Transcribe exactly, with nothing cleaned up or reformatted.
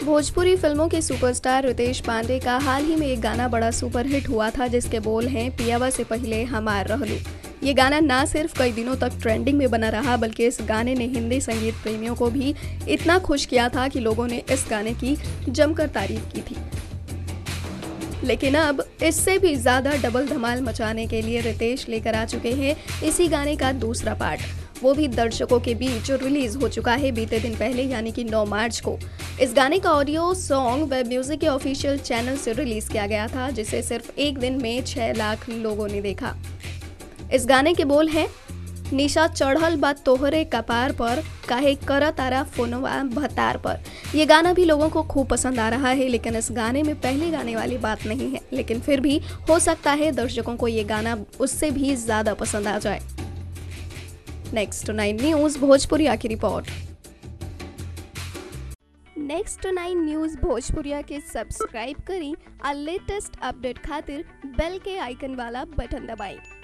भोजपुरी फिल्मों के सुपरस्टार रितेश पांडे का हाल ही में एक गाना बड़ा सुपरहिट हुआ था, जिसके बोल हैं पियावा से पहले हमार रहलू। ये गाना ना सिर्फ कई दिनों तक ट्रेंडिंग में बना रहा, बल्कि इस गाने ने हिंदी संगीत प्रेमियों को भी इतना खुश किया था कि लोगों ने इस गाने की जमकर तारीफ की थी। लेकिन अब इससे भी ज्यादा डबल धमाल मचाने के लिए रितेश लेकर आ चुके हैं इसी गाने का दूसरा पार्ट, वो भी दर्शकों के बीच रिलीज हो चुका है बीते दिन पहले, यानी कि नौ मार्च को। इस गाने का ऑडियो सॉन्ग वेब म्यूजिक के ऑफिशियल चैनल से रिलीज किया गया था, जिसे सिर्फ एक दिन में छह लाख लोगों ने देखा। इस गाने के बोल हैं, निशा चढ़ल बा तोहरे कपार पर, काहे कर तारा फोनवा भतार पर। ये गाना भी लोगों को खूब पसंद आ रहा है, लेकिन इस गाने में पहले गाने वाली बात नहीं है। लेकिन फिर भी हो सकता है दर्शकों को ये गाना उससे भी ज्यादा पसंद आ जाए। नेक्स्ट नाइन न्यूज़ भोजपुरिया की रिपोर्ट। नेक्स्ट नाइन न्यूज़ भोजपुरिया के सब्सक्राइब करी और लेटेस्ट अपडेट खातिर बेल के आइकन वाला बटन दबाएं।